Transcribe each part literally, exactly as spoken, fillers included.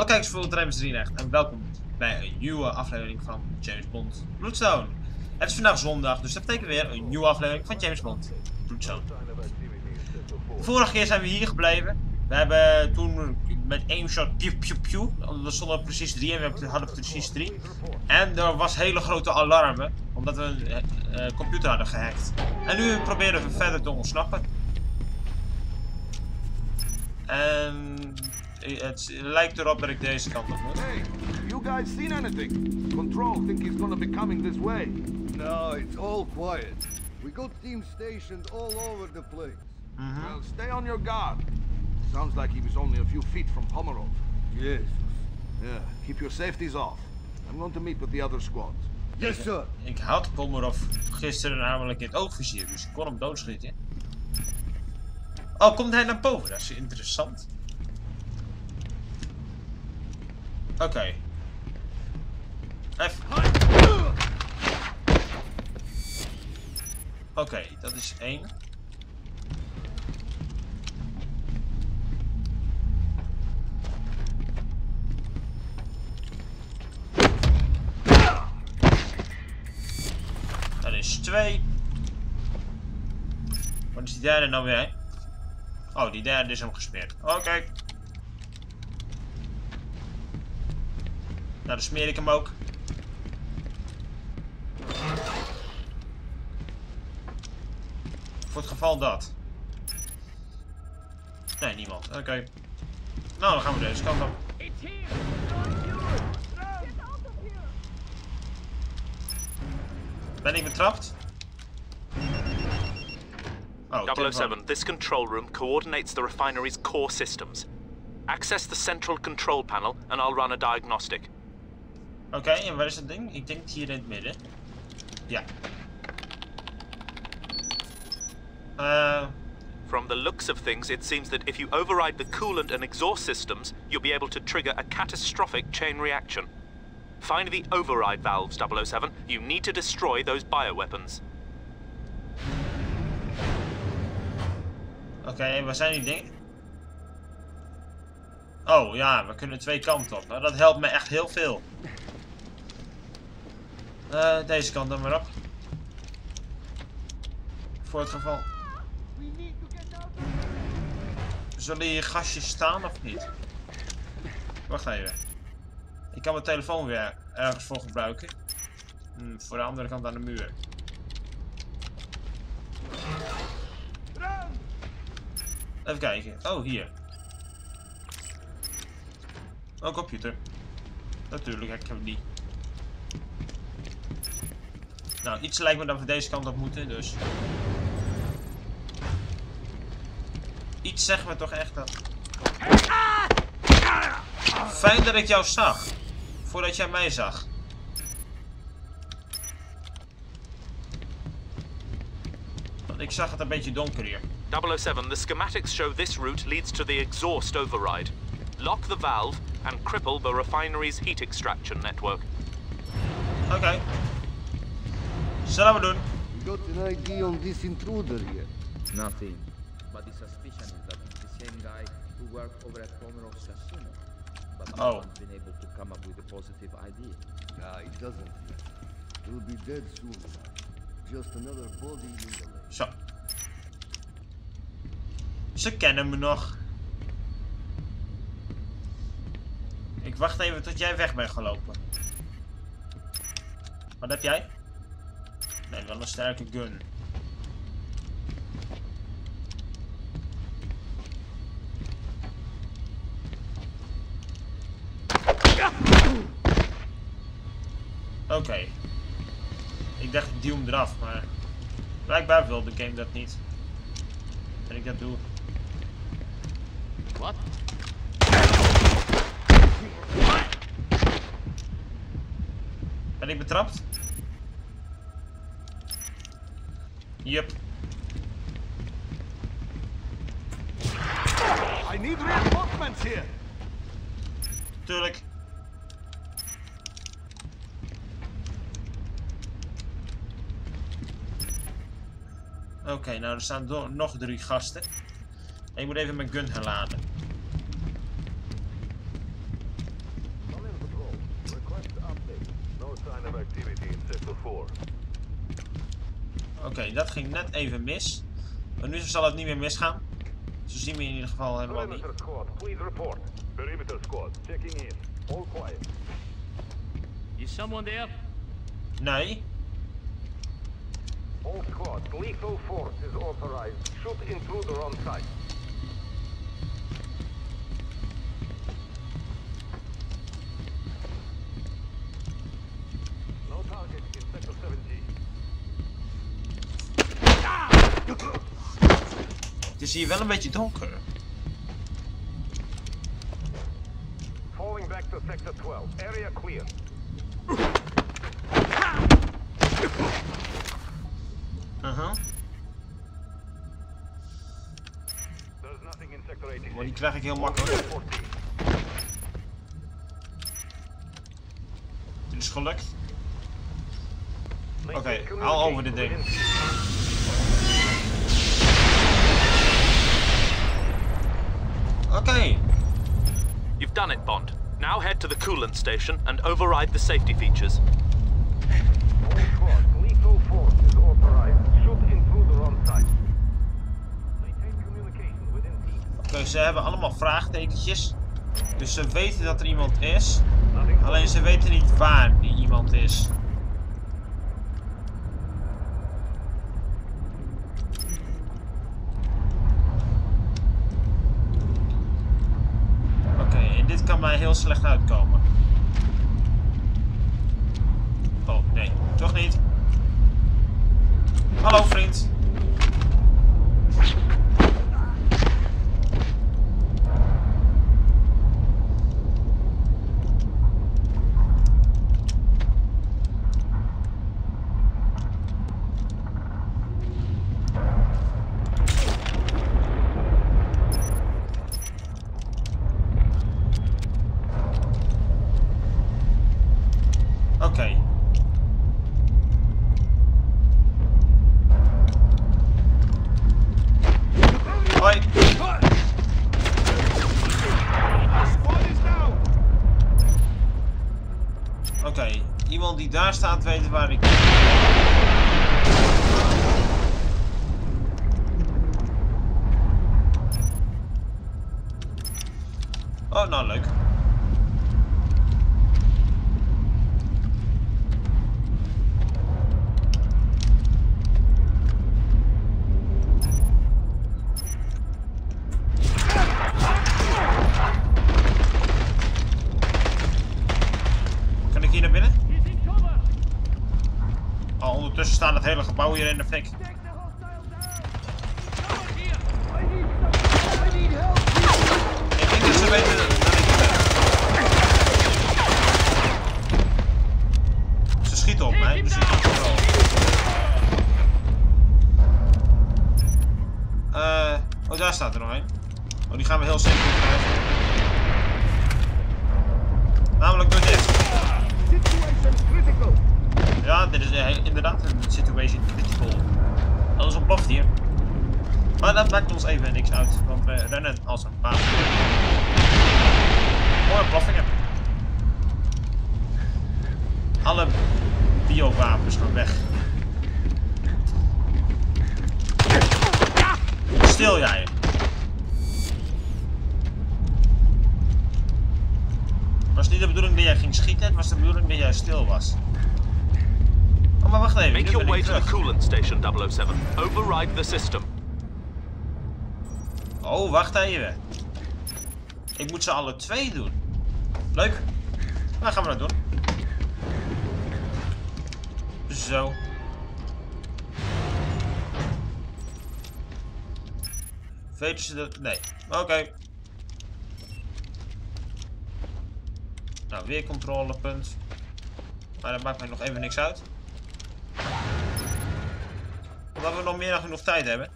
kijkers voor Ultra drie echt en welkom bij een nieuwe aflevering van James Bond Bloodstone. Het is vandaag zondag, dus dat betekent weer een nieuwe aflevering van James Bond Bloodstone. De vorige keer zijn we hier gebleven. We hebben toen met één shot piu piu piu, we stonden precies drie en we hadden precies drie. En er was hele grote alarmen, omdat we een uh, computer hadden gehackt. En nu proberen we verder te ontsnappen. En het lijkt erop dat ik deze kant op moet. Hey, you guys seen anything? Control think he's gonna be coming this way. No, it's all quiet. We got teams stationed all over the place. Mm-hmm. Well, stay on your guard. Sounds like he was only a few feet from Pomerov. Yes. Yeah, keep your safeties off. I'm going to meet with the other squads. Yes, sir. Ik had Pomerov gisteren namelijk in het oogvizier, dus ik kon hem doodschieten. Oh, komt hij naar boven? Dat is interessant. Oké. Okay. Even. Oké, okay, dat is één. Dat is twee. Wat is die derde nou weer? Oh, die derde is hem gesmeerd. Oké. Okay. Nou, dan smeer ik hem ook. Voor het geval dat. Nee, niemand. Oké. Okay. Nou, dan gaan we deze kant op. Ben ik betrapt? Oh, double oh seven, this control room coordinates the refinery's core systems. Access the central control panel and I'll run a diagnostic. Oké, okay, en waar is het ding? Ik denk hier in het midden. Ja. Uh... From the looks of things, it seems that if you override the coolant and exhaust systems, you'll be able to trigger a catastrophic chain reaction. Find the override valves, double oh seven. You need to destroy those bioweapons. Oké, okay, en waar zijn die dingen? Oh ja, we kunnen twee kanten op. Nou, dat helpt me echt heel veel. Uh, deze kant dan maar op. Voor het geval. Zullen hier gastjes staan of niet? Wacht even. Ik kan mijn telefoon weer ergens voor gebruiken. Hm, voor de andere kant aan de muur. Even kijken. Oh, hier. Oh, computer. Natuurlijk, ik heb die. Nou, iets lijkt me dat we deze kant op moeten, dus. Iets zegt me toch echt dat. Fijn dat ik jou zag. Voordat jij mij zag. Want ik zag het een beetje donker hier. double oh seven, the schematics show this route leads to the exhaust override. Lock the valve and cripple the refinery's heat extraction network. Oké. Okay. Zullen we doen? You got an I D on this intruder here? Nothing. But the suspicion is that it's the same guy who worked over at Pomerov's casino. But no oh. one's been able to come up with a positive I D. Nah, it doesn't yet. He'll be dead soon. Just another body in the lake. Zo. Ze kennen me nog. Ik wacht even tot jij weg bent gelopen. Wat heb jij? Nee, wel een sterke gun. Oké. Okay. Ik dacht ik duw hem eraf, maar blijkbaar wil de game dat niet. En ik dat doe. Wat? Ben ik betrapt? Yep. I need reinforcements here. Tuurlijk. Oké, okay, nou er staan nog drie gasten. Ik moet even mijn gun herladen. Oké, okay, dat ging net even mis. Maar nu zal het niet meer misgaan. Zo zien we in ieder geval helemaal niet. Is someone there? Nee. All squads, lethal force is authorized. Shoot intruder on site. No target in sector seventeen. Het is hier wel een beetje donker. Falling back to sector twelve. Area clear. Uh-huh. There's nothing in sector eighty-six. Maar die krijg ik heel makkelijk. Dit is gelukt. Oké, okay, haal over dit ding. Oké. Okay. You've done it, Bond. Now head to the coolant station and override the safety features. All squads, lethal force is authorized. Shoot intruder on site. Maintain communication within team. Oké, okay, ze hebben allemaal vraagtekentjes. Dus ze weten dat er iemand is. Alleen ze weten niet waar die iemand is. Oké, okay, en dit kan mij heel slecht uitkomen. Oh, nee, toch niet. Hallo vriend. Oké. Okay. Hoi. Oké, okay. Iemand die daar staat weet waar ik ben. Oh, nou leuk. Ondertussen staat het hele gebouw hier in de fik. Ik denk dat ze weten dat ik ben. Ze schieten op mij, dus ik kan het wel. Uh, oh, daar staat er nog een. Oh, die gaan we heel zeker krijgen. Namelijk door dit. Ja, dit is uh, inderdaad een situation critical. Alles ontploft hier. Maar dat maakt ons even niks uit, want we rennen als een paard. Mooie ontploffingen. Alle biowapens gaan weg. Stil jij. Het was niet de bedoeling dat jij ging schieten, het was de bedoeling dat jij stil was. Oh, maar wacht even. Make your way to the coolant station, double oh seven. Override the system. Oh, wacht even. Ik moet ze alle twee doen. Leuk. Nou, gaan we dat doen. Zo. Weten ze dat? Nee. Oké. Okay. Nou, weer controlepunt. Maar dat maakt mij nog even niks uit. Omdat we nog meer dan genoeg tijd hebben.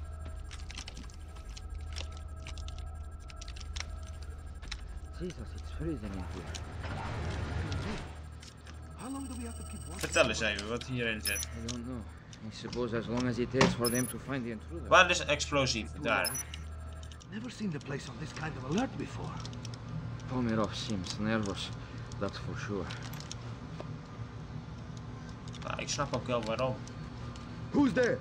Jesus, it's freezing in here. Vertel eens even wat hierin zit. I don't know. I suppose as long as it takes for them to find the intruder. Waar is explosief? Daar. Never seen the place on this kind of alert before. Pomerov seems nervous, that's for sure. Nou, ik snap ook wel waarom. Who's there?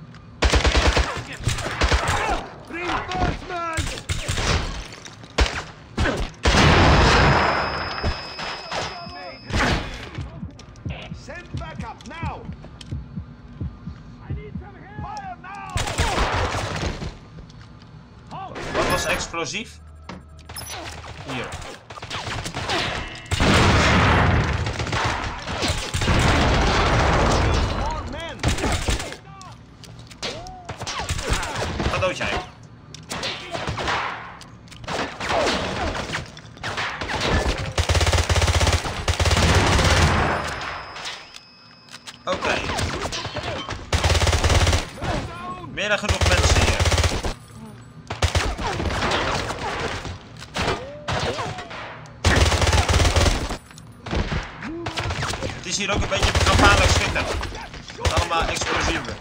Reinforcements! Send backup now! I need some help! Fire now! Wat was explosief? Hier. More men! Wat dood jij? Oké. Okay. Meer dan genoeg mensen hier. Het is hier ook een beetje gevaarlijk schieten. Allemaal explosieven.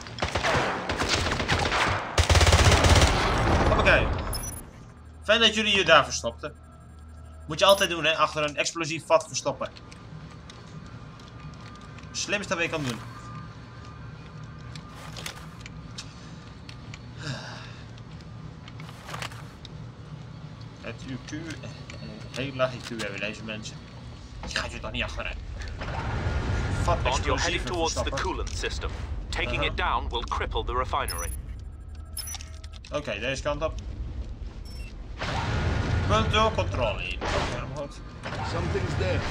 Oké. Fijn dat jullie je daar verstopten. Moet je altijd doen, hè? Achter een explosief vat verstoppen. Slimste wat je kan doen. Het U Q. Heel laag I Q hebben deze mensen. Je gaat je toch niet achteruit. Vat Bond, you're heading explosieven towards the verstoppen. coolant system. Taking Uh-huh. it down will cripple the refinery. Oké, okay, deze kant op. Punt door controle in. Oké, Something's there.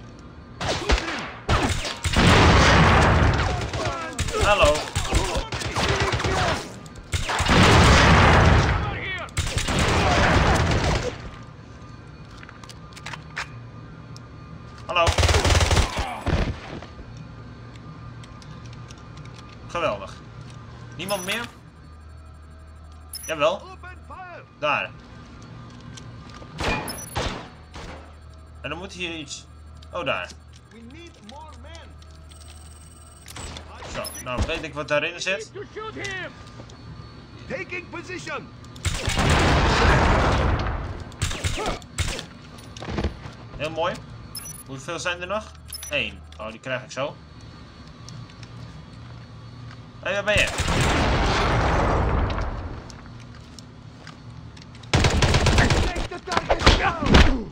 hallo. Hallo. Geweldig. Niemand meer? Jawel. Open fire! Daar. En dan moet hier iets... Oh, daar. We need more men! Zo, nou weet ik wat daarin zit. To shoot him! Taking position! Heel mooi. Hoeveel zijn er nog? Eén. Oh, die krijg ik zo. Hé, hey, waar ben je? Take the target down!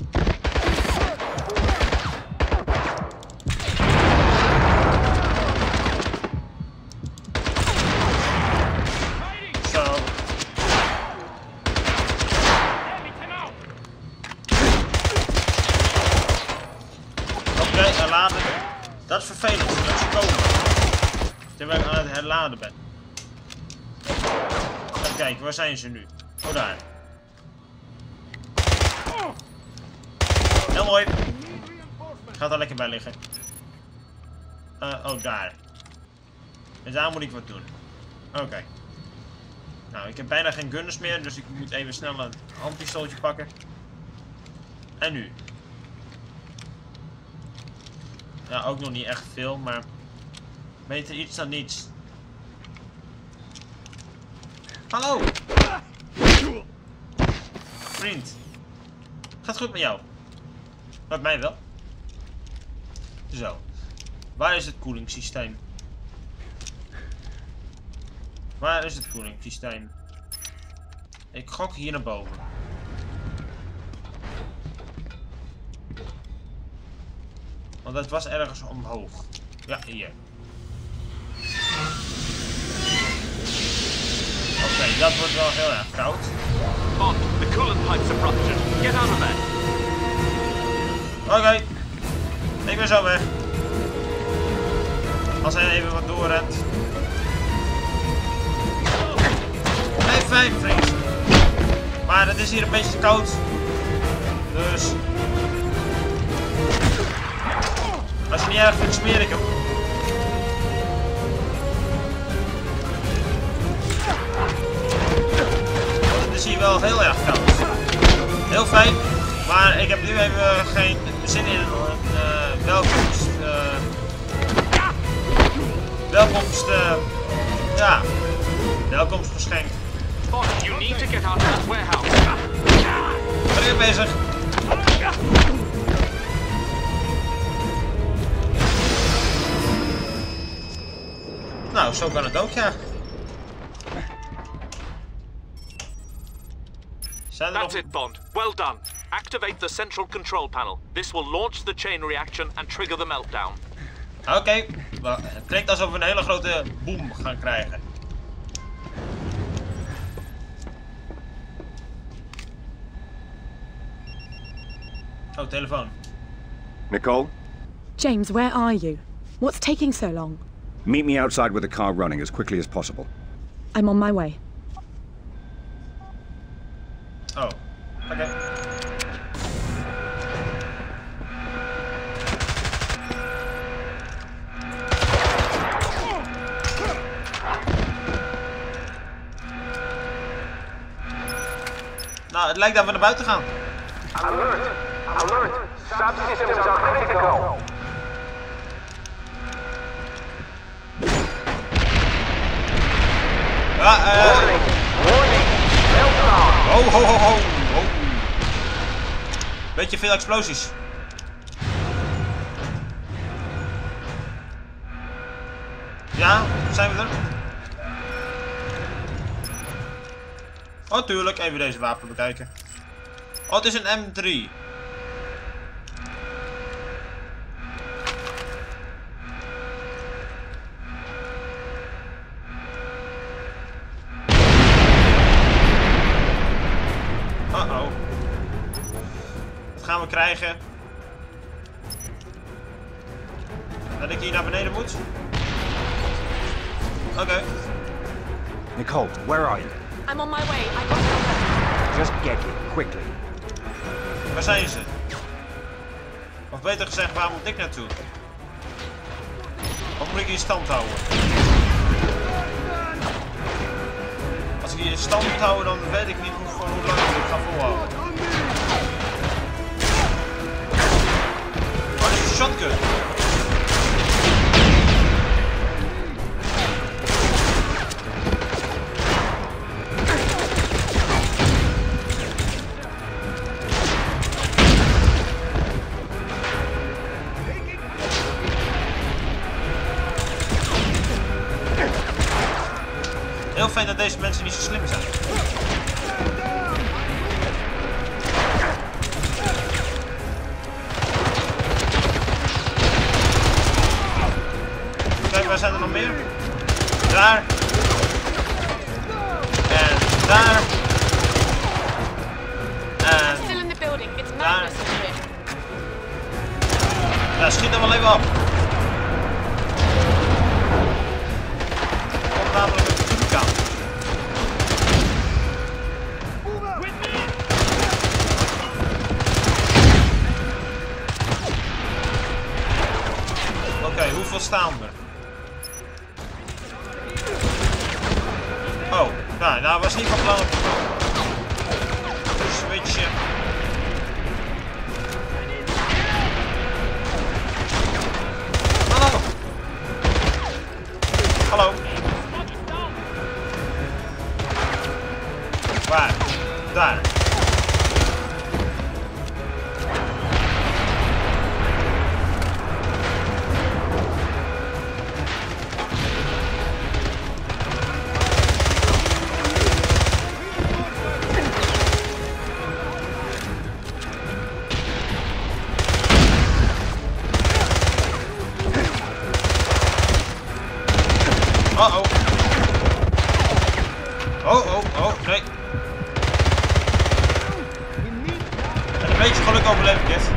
Zo. Oké, okay, herladen. Dat is vervelend, dat ze komen. Terwijl ik aan het herladen ben. Even kijken, waar zijn ze nu? Oh, daar. Heel mooi. Gaat er lekker bij liggen. Uh, oh, daar. En daar moet ik wat doen. Oké. Okay. Nou, ik heb bijna geen gunners meer, dus ik moet even snel een handpistooltje pakken. En nu? Ja, ook nog niet echt veel, maar beter iets dan niets. Hallo! Vriend. Gaat goed met jou? Met mij wel. Zo. Waar is het koelingssysteem? Waar is het koelingssysteem? Ik gok hier naar boven. Want het was ergens omhoog. Ja, hier. Oké, okay, dat wordt wel heel erg koud. Bond, the coolant pipes are ruptured. Get out of there. Oké. Okay. Ik ben zo weg. Als hij even wat doorrent. Nee, fijn, vriend. Maar het is hier een beetje koud. Dus... als je niet erg vindt, smeer ik hem. Want het is hier wel heel erg koud. Heel fijn. Maar ik heb nu even geen zin in een uh, welkomst... Uh, welkomst... Uh, ja. Welkomstgeschenk. Bond, you need to get out of that warehouse. Ben ik bezig? Nou, zo kan het ook, ja. Zijn er That's nog... it, Bond. Well done. Activate the central control panel. This will launch the chain reaction and trigger the meltdown. Oké, okay. Het klinkt alsof we een hele grote boom gaan krijgen. Oh, telefoon. Nicole, James, where are you? What's taking so long? meet me outside with the car running as quickly as possible. I'm on my way. Oh, oké. Okay. Nou, het lijkt dat we naar buiten gaan. Alert! Alert! Subsystems are critical! Ja, eh... Warning! Warning! Meltdown! Ho, ho, ho, ho! ho. Beetje veel explosies. Ja, zijn we er? Oh, tuurlijk. Even deze wapen bekijken. Oh, het is een M drie. Uh-oh. Wat gaan we krijgen? Dat ik hier naar beneden moet? Oké. Okay. Nicole, where are you? I'm on my way. I got cover. Just get here, quickly. Waar zijn ze? Of beter gezegd, waar moet ik naartoe? Of moet ik hier in stand houden? Als ik hier in stand moet houden, dan weet ik niet hoe, voor hoe lang ik dit ga volhouden. Oh, dit is een shotgun. Heel fijn dat deze mensen niet zo slim zijn. Kijk, waar zijn er nog meer? Daar. En daar. En Still in the building. It's daar. madness in here. Ja, schiet er wel even op. Komt namelijk een truc aan. Oké, okay, hoeveel staan er? Oh, nou, nou was niet van plan. Switchen. Hallo. Hallo. Waar? Daar. Uh oh. Oh, oh, oh, nee. En een beetje geluk overleef ik dit.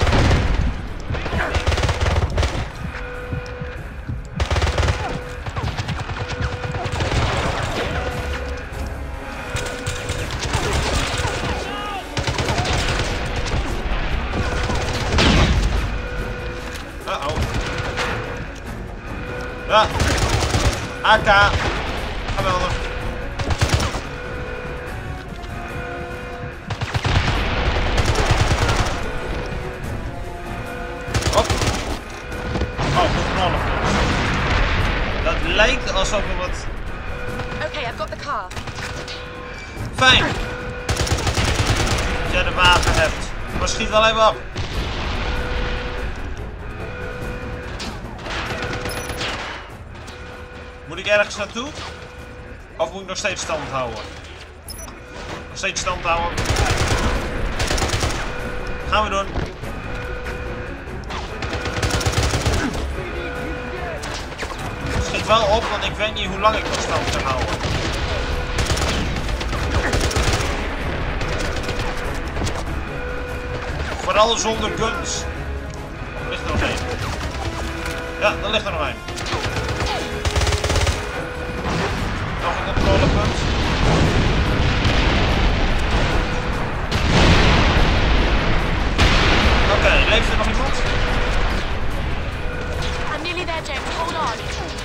Uh oh. Ja. A K. Geweldig. Hop. Oh, knallen. Dat lijkt alsof we wat... Okay, I've got the car. Fijn. Dat jij de wagen hebt. Maar schiet wel even op. Moet Moet ik ergens naartoe? Of moet ik nog steeds stand houden? Nog steeds stand houden. Gaan we doen. Schiet wel op, want ik weet niet hoe lang ik nog stand kan houden. Vooral zonder guns. Er ligt er nog één. Ja, er ligt er nog één. Nog een controlepunt. Oké, okay, leeft er nog iemand? I'm nearly there, James. Hold on.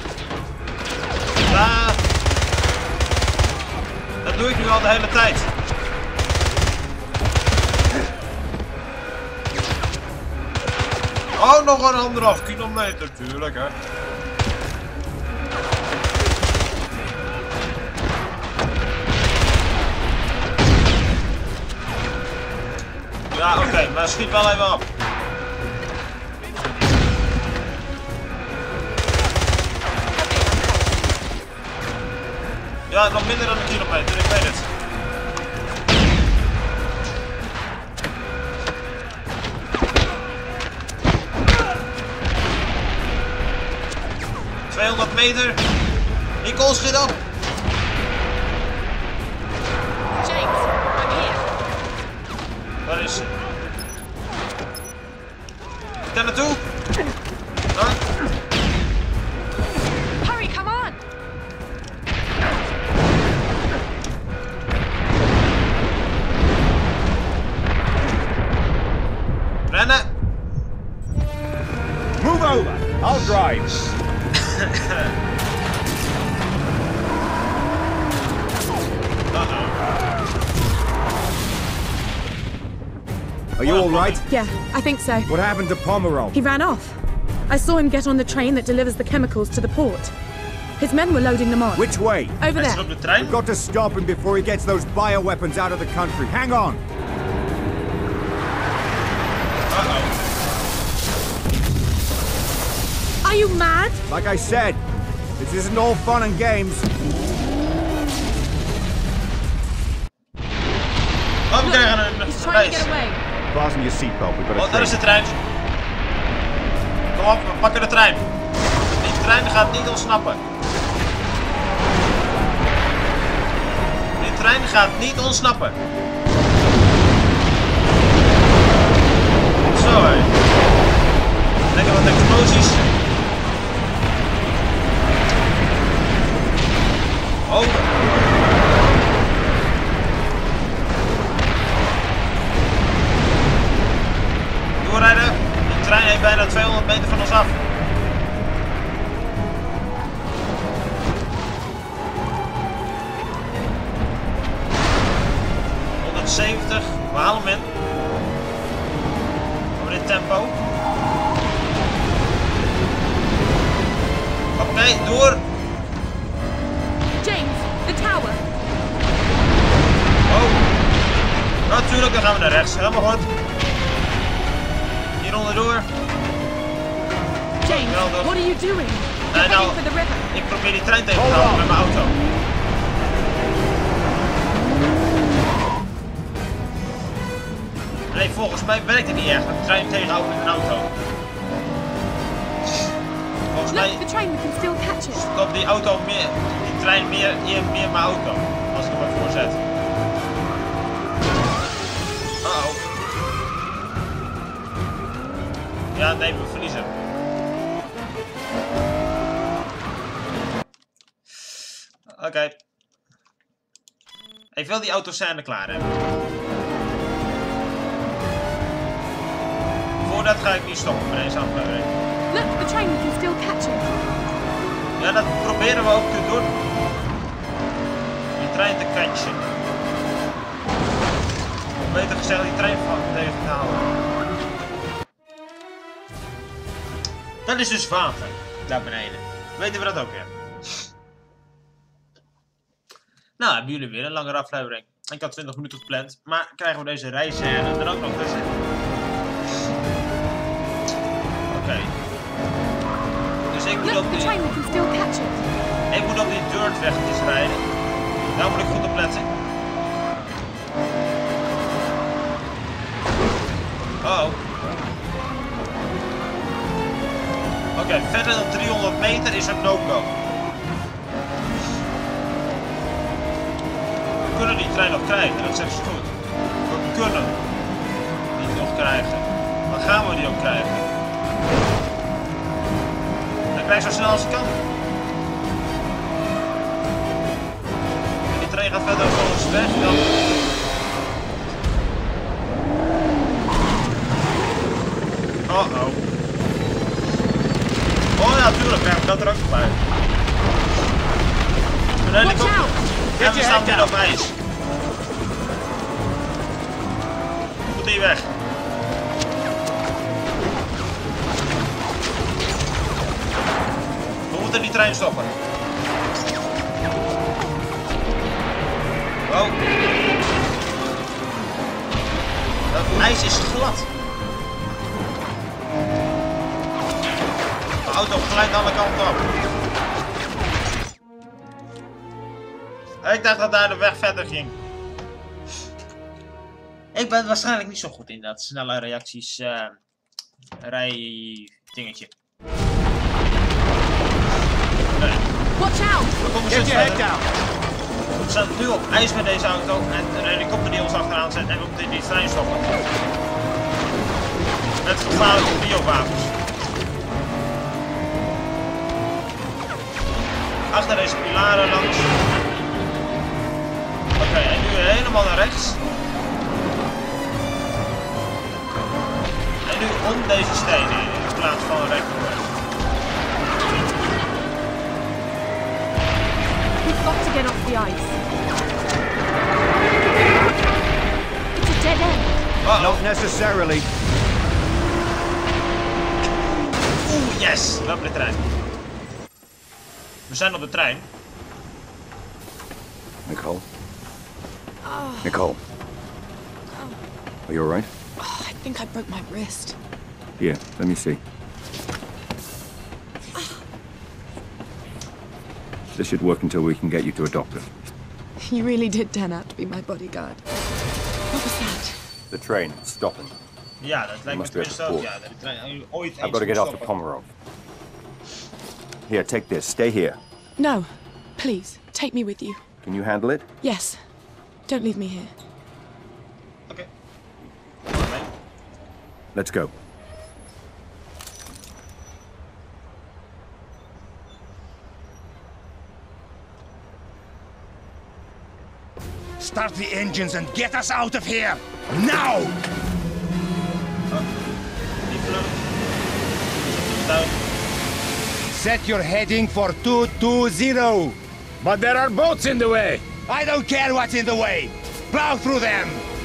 Ja. Dat doe ik nu al de hele tijd. Oh, nog een anderhalf kilometer, tuurlijk hè. Ja, oké, okay, maar schiet wel even op. Ja, nog minder dan een kilometer, ik weet het. tweehonderd meter. Nicole, schiet op. James, I'm here. Waar is ze? Daar naartoe. Huh? Hurry, come on. Rennen. Move over. I'll drive. Are you all right? Yeah, I think so. What happened to Pomeroy? He ran off. I saw him get on the train that delivers the chemicals to the port. His men were loading them on. Which way? Over there. We've got to stop him before he gets those bioweapons out of the country. Hang on. Uh-oh. Are you mad? Like I said, this isn't all fun and games. Oh, we krijgen een He's trying to get away. Fasten your seatbelt. We've got a Oh, daar is de train. trein. Kom op, we pakken de trein. Die trein gaat niet ontsnappen. Die trein gaat niet ontsnappen. Zo hé. Lekker wat explosies. Oh. Doorrijden. De trein heeft bijna tweehonderd meter van ons af. honderdzeventig. We halen hem in. Over dit tempo. Oké, okay, door. James, the tower. Oh. Natuurlijk, dan gaan we naar rechts. Helemaal goed. Hier onderdoor. James, what are you doing? You're Nee, nou, heading for the river. ik probeer die trein tegen te houden met mijn auto. Nee, volgens mij werkt het niet echt, de trein tegenhouden met een auto. Volgens mij Look, the train, we can still catch it. stopt die auto meer, die trein meer, meer, meer mijn auto. Als ik hem maar voorzet. Uh-oh. Ja, nee, we verliezen. Oké. Okay. Ik wil die autoscène klaar hebben. Voordat ga ik niet stoppen met deze aflevering. Look, the train, we can still catch it. Ja, dat proberen we ook te doen. Die trein te catchen. Of beter gezegd, die trein van tegen te houden. Dat is dus water, daar beneden. Weten we dat ook weer? Nou, hebben jullie weer een langere aflevering. Ik had twintig minuten gepland, maar krijgen we deze reisscène er ook nog tussen? Oké. Okay. Dus ik Look, loop the nu... train, we can still catch it. Ik moet op die dirtwegjes rijden. Daar moet ik goed op letten. Oh. Oké, okay, verder dan driehonderd meter is een no-go. We kunnen die trein nog krijgen, dat zegt ze goed. We kunnen die nog krijgen. Dan gaan we die ook krijgen. Dan krijg ik zo snel als ik kan. En die trein gaat verder volgens weg. Dan... Oh oh. Oh ja, tuurlijk, krijg ik dat er ook bij. Een helikopter. En we staan weer op ijs. Moet hier weg. We moeten die trein stoppen. Oh. Dat ijs is glad. De auto glijdt alle kanten op. Ik dacht dat daar de weg verder ging. Ik ben waarschijnlijk niet zo goed in dat snelle reacties uh, rij dingetje. Nee. Watch out! We komen Get your head down. We staan nu op ijs met deze auto en een helikopter die ons achteraan zet en we moeten in die trein stoppen. Met gevaarlijke biowapens. Achter deze pilaren langs. Oké, okay, en nu helemaal naar rechts. En nu om deze stenen in plaats van rechtdoor. We've got to get off the ice. It's a dead end. Uh-oh. Not necessarily. Oeh, yes! We hebben de trein. We zijn op de trein. Nicole? Nicole? Are you alright? Oh, I think I broke my wrist. Here, let me see. This should work until we can get you to a doctor. You really did turn out to be my bodyguard. What was that? The train, stopping. Ja, dat lijkt me tenminste ook. Ja, de trein ooit eens I've got to get off to Pomerov. Here, take this. Stay here. No, please, take me with you. Can you handle it? Yes. Don't leave me here. Okay. Let's go. Start the engines and get us out of here! Now! Set your heading for two two zero. But there are boats in the way. I don't care what's in the way. Plow through them.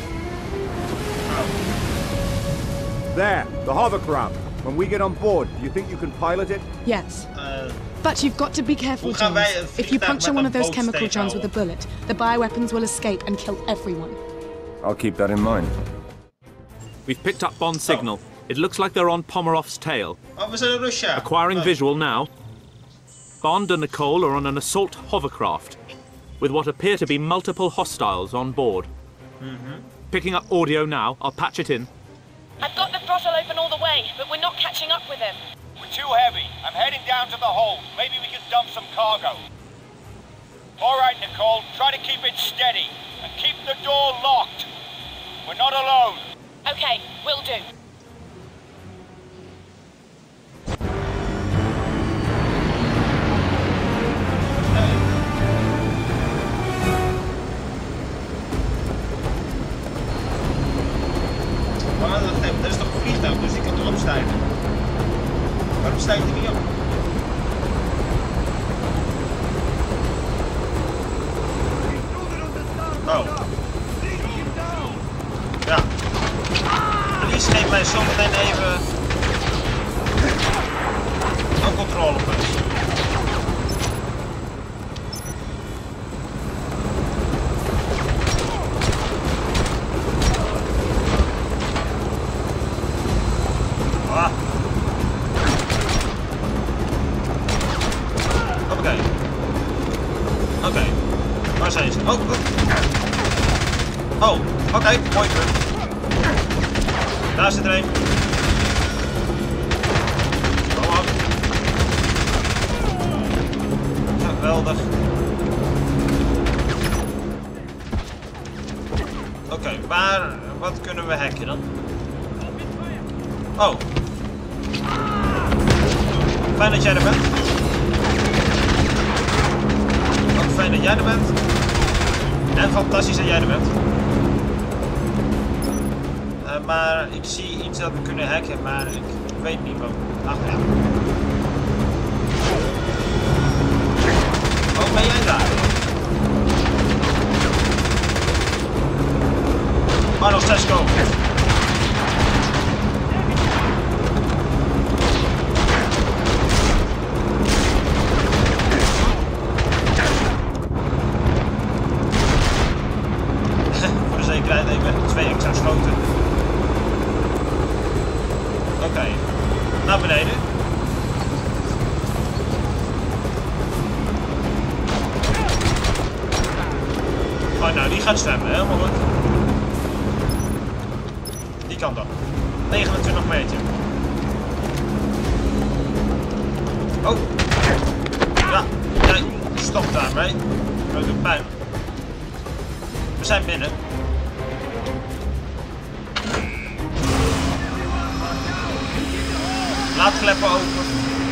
There, the hovercraft. When we get on board, do you think you can pilot it? Yes. Uh, but you've got to be careful, Hoe gaan wij James. een If you vliegtuig puncture met one een of those boot chemical drums with a tegenhouden? bullet, the bioweapons will escape and kill everyone. I'll keep that in mind. We've picked up Bond's signal. It looks like they're on Pomerov's tail. Oh, we zijn in Russia. Acquiring Oh. visual now. Bond and Nicole are on an assault hovercraft, with what appear to be multiple hostiles on board. Mm-hmm. Picking up audio now. I'll patch it in. I've got the throttle open all the way, but we're not catching up with him. We're too heavy. I'm heading down to the hold. Maybe we can dump some cargo. All right, Nicole. Try to keep it steady. And keep the door locked. We're not alone. Okay, will do. Maar dat, dat is toch een vliegtuig, dus ik kan toch opstijgen. Waarom stijgt hij niet op? Oh. Ja. Please geef mij Oké, okay. Waar zijn ze? Oh, oh. Oh, oké, okay. Mooi terug. Daar zit er een. Kom op. Geweldig. Oké, okay, waar, wat kunnen we hacken dan? Oh. Fijn dat jij er bent. Ook fijn dat jij er bent. En fantastisch dat jij er bent. Uh, maar ik zie iets dat we kunnen hacken, maar ik weet niet wat. Ach ja. Oh, ben jij daar? Arnold Tesco. Voor de zekerheid even twee extra sloten. Oké, okay. Naar beneden. Oh, nou, die gaat zwemmen, helemaal goed. Die kan dan. negenentwintig meter. Oh. Ja, nee, stop daarmee. Dat doet pijn. We zijn binnen. Laadkleppen open.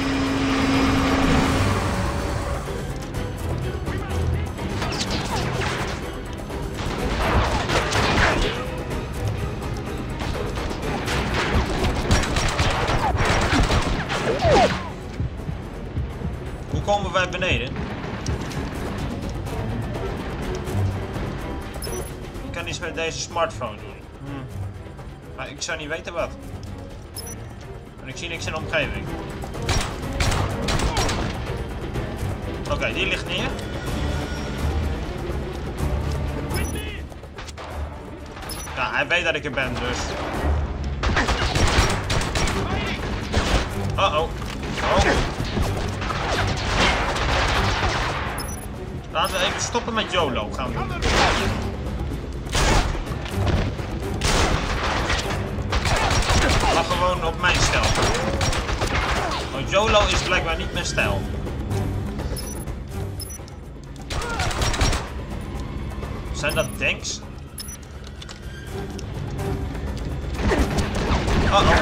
Hoe komen wij beneden? Ik kan iets met deze smartphone doen. Hmm. Maar ik zou niet weten wat. En ik zie niks in de omgeving. Oké, okay, die ligt neer. Ja, hij weet dat ik er ben, dus. Uh oh. Oh. Laten we even stoppen met YOLO gaan doen. Maar gewoon op mijn stijl. Want YOLO is blijkbaar niet mijn stijl. Zijn dat tanks? Uh oh.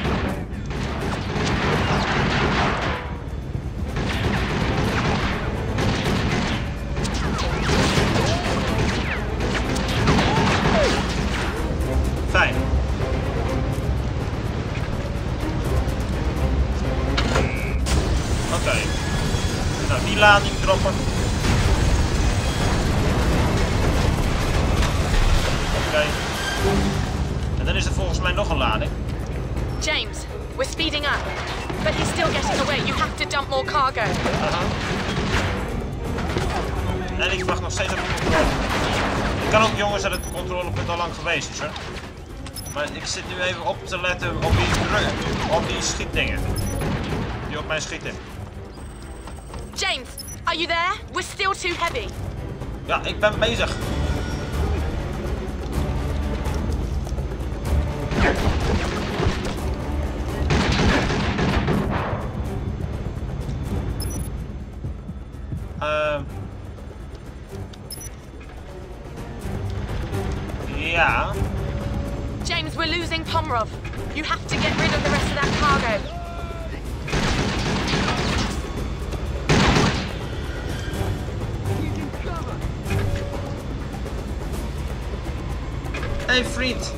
Fijn. Oké. Okay. Nou, die lading droppen. Oké. Okay. En dan is er volgens mij nog een lading. James, we're speeding up. But he's still getting away. You have to dump more cargo. Uh-huh. En ik wacht nog steeds op de controle. Het kan ook jongens dat het controlepunt al lang geweest is, hè. Maar ik zit nu even op te letten op die, op die schietdingen. Die op mij schieten. James, are you there? We're still too heavy. Ja, ik ben bezig. Uh, ja. James, we're losing Pomrov. You have to get rid of the rest of that cargo. Hey, vriend.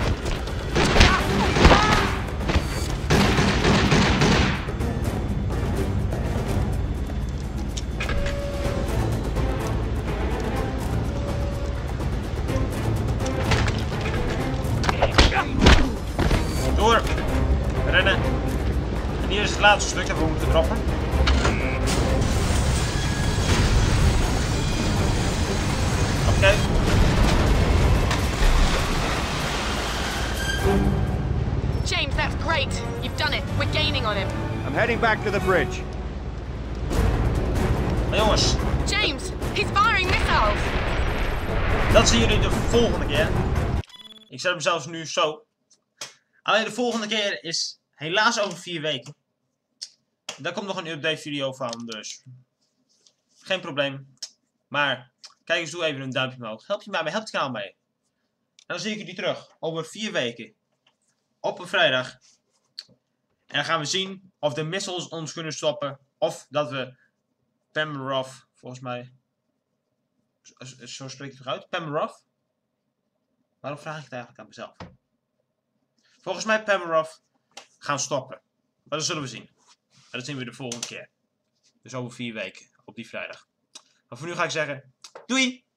Door. Rennen. En hier is het laatste stuk dat we moeten droppen. Oké. Okay. James, that's great. You've done it. We're gaining on him. I'm heading back to the bridge. Hey, jongens. James, he's Dat zien jullie de volgende keer. Ik zet hem zelfs nu zo. Alleen de volgende keer is helaas over vier weken. Daar komt nog een update video van, dus geen probleem. Maar kijk eens, doe even een duimpje omhoog. Help je mij mee, help het kanaal mee. En dan zie ik jullie terug over vier weken. Op een vrijdag. En dan gaan we zien of de missiles ons kunnen stoppen. Of dat we Pemerov, volgens mij. Zo spreek ik het uit. Pemerov? Waarom vraag ik het eigenlijk aan mezelf? Volgens mij Pemerov gaan stoppen. Maar dat zullen we zien. En dat zien we de volgende keer. Dus over vier weken. Op die vrijdag. Maar voor nu ga ik zeggen. Doei!